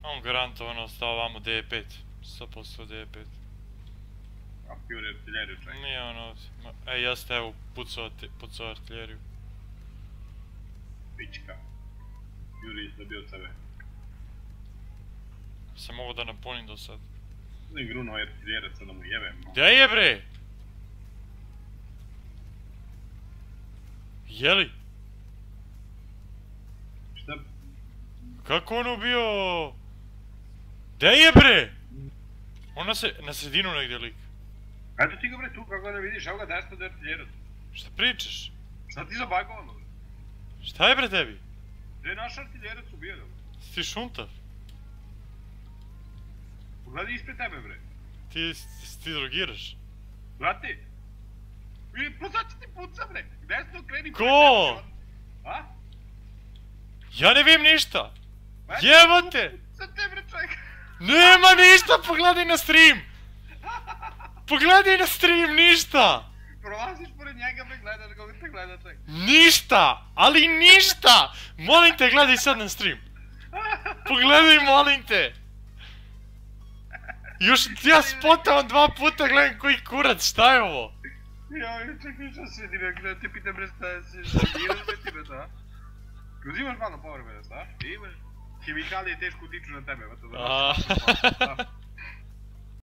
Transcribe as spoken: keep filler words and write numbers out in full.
On garantovano stao ovamo D pet. sto posto D pet. A Fury artiljeriju čekaj. Nije on ovdje. Ej, jeste, evo, pucao artiljeriju. Pička. Fury je dobio od sebe. Sam mogu da napunim do sad. Ne gruno je artiljerac, da mu jebem. Gdje je bre? Jeli? Šta? Kako on ubio? Gdje je bre? Ona se na sredinu negdje lik. Eto ti ga bre tu, kako ne vidiš, evo ga desno da je artiljerac. Šta pričaš? Šta ti zabagovano? Šta je bre tebi? Gdje je naš artiljerac ubio? Si ti šuntav? Pogledaj ispred tebe bre. Ti, ti drogiraš? Brate! I pa sad će ti puca bre! Desno kreni... Ko? A? Ja ne vidim ništa! Jebote! Za te bre čekaj! Nema ništa, pogledaj na stream! Pogledaj na stream, ništa! Prolaziš pored njega bre, gledaš ga, te gleda čekaj. Ništa! Ali ništa! Molim te, gledaj sad na stream! Pogledaj, molim te! Još ja spotavam dva puta, gledam koji kurac, šta je ovo? Joj, čekaj, što se direkt, da te pitam bre šta je se imaš bre ti bre, da? Uzimaš malo power bre, da? Imaš? Hemikalije teško utiču na tebe, vrto da.